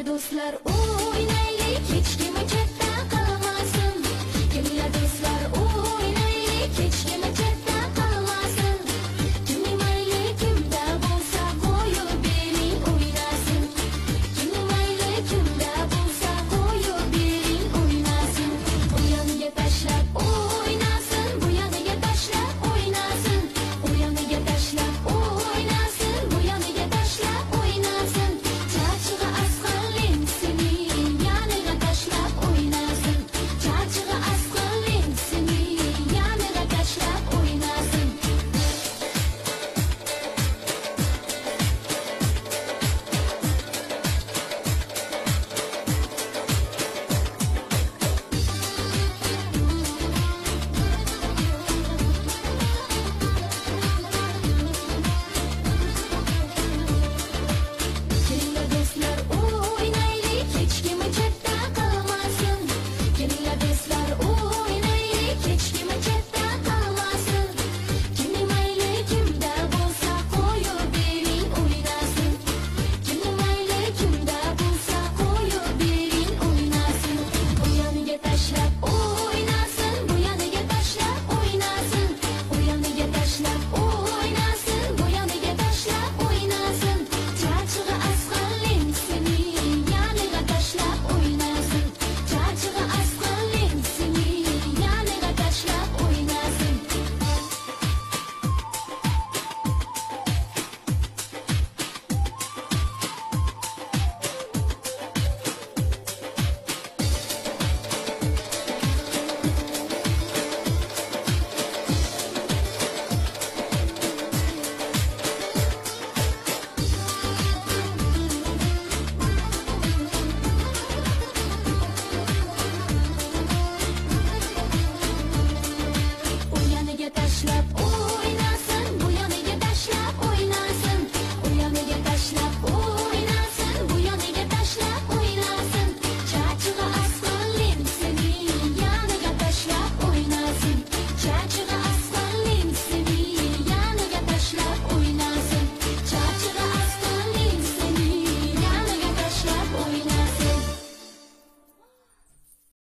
do'stlar o'ynaylik, hech kim chetda qolmasin. Kelinglar do'stlar o'ynaylik, hech kim chetda qolmasin. Kimning mayli kimda bo'lsa qo'yib bering o'ynasin. Kimning mayli kimda bo'lsa qo'yib bering o'ynasin. U yoniga tashlab o'ynasin, bu yoniga tashlab o'ynasin. U yoniga tashlab o'ynasin, bu yoniga tashlab o'ynasin. Charchig'i asqalin seni yoniga tashlab o'ynasin. Charchig'i asqalin seni yoniga tashlab o'ynasin. Kelinglar do'stlar o'ynaylik, hech kim chetda qolmasin. Kelinglar do'stlar o'ynaylik, hech kim chetda qolmasin. Kimning mayli kimda bo'lsa qo'yib bering o'ynasin. Kimning mayli kimda bo'lsa qo'yib bering o'ynasin. U yoniga tashlab o'ynasin, bu yoniga tashlab o'ynasin. U yoniga tashlab o'ynasin, bu yoniga tashlab o'ynasin. Charchig'i asqalin seni yoniga tashlab o'ynasin. Charchig'i asqalin seni yoniga tashlab o'ynasin. U yoniga tashlab